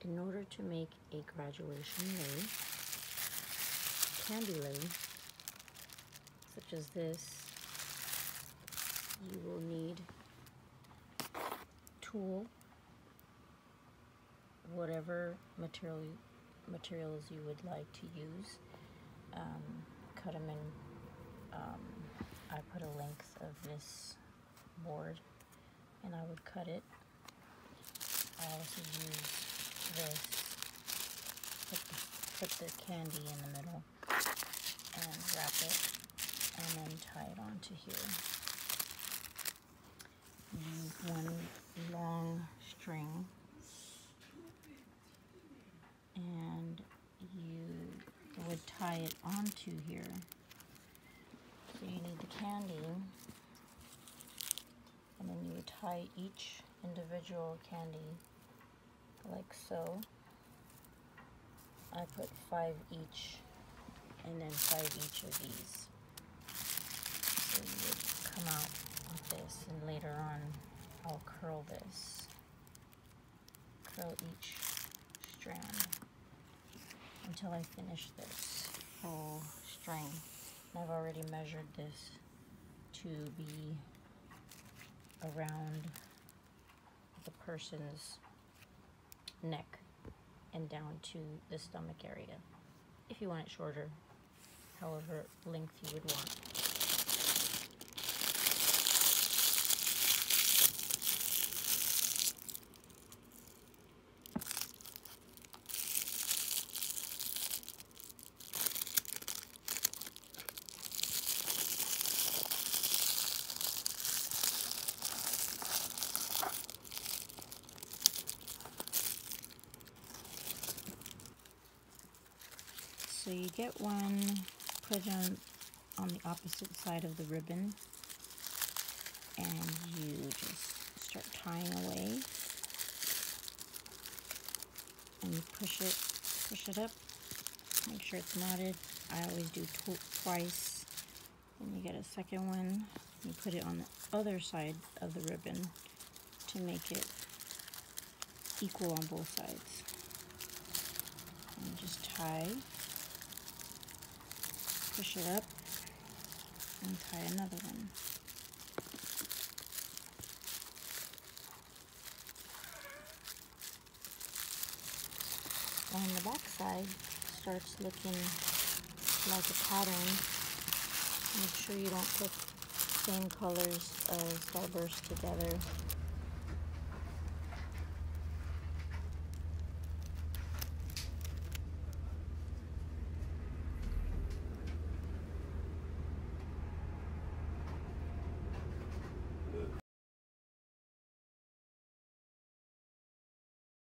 In order to make a graduation lei, candy lei, such as this, you will need tulle, whatever materials you would like to use. Cut them in, I put a length of this board and I would cut it. I also use this, put the candy in the middle and wrap it and then tie it onto here. Use one long string and you would tie it onto here. So you need the candy, and then you would tie each individual candy like so. I put 5 each and then 5 each of these. So you would come out with this, and later on I'll curl this. Curl each strand until I finish this whole string. And I've already measured this to be around the person's neck and down to the stomach area. If you want it shorter, however length you would want. So you get one, put it on the opposite side of the ribbon, and you just start tying away, and you push it up, make sure it's knotted. I always do twice. Then you get a second one, you put it on the other side of the ribbon to make it equal on both sides. And just tie. Push it up and tie another one. On the back side starts looking like a pattern. Make sure you don't put same colors of starburst together.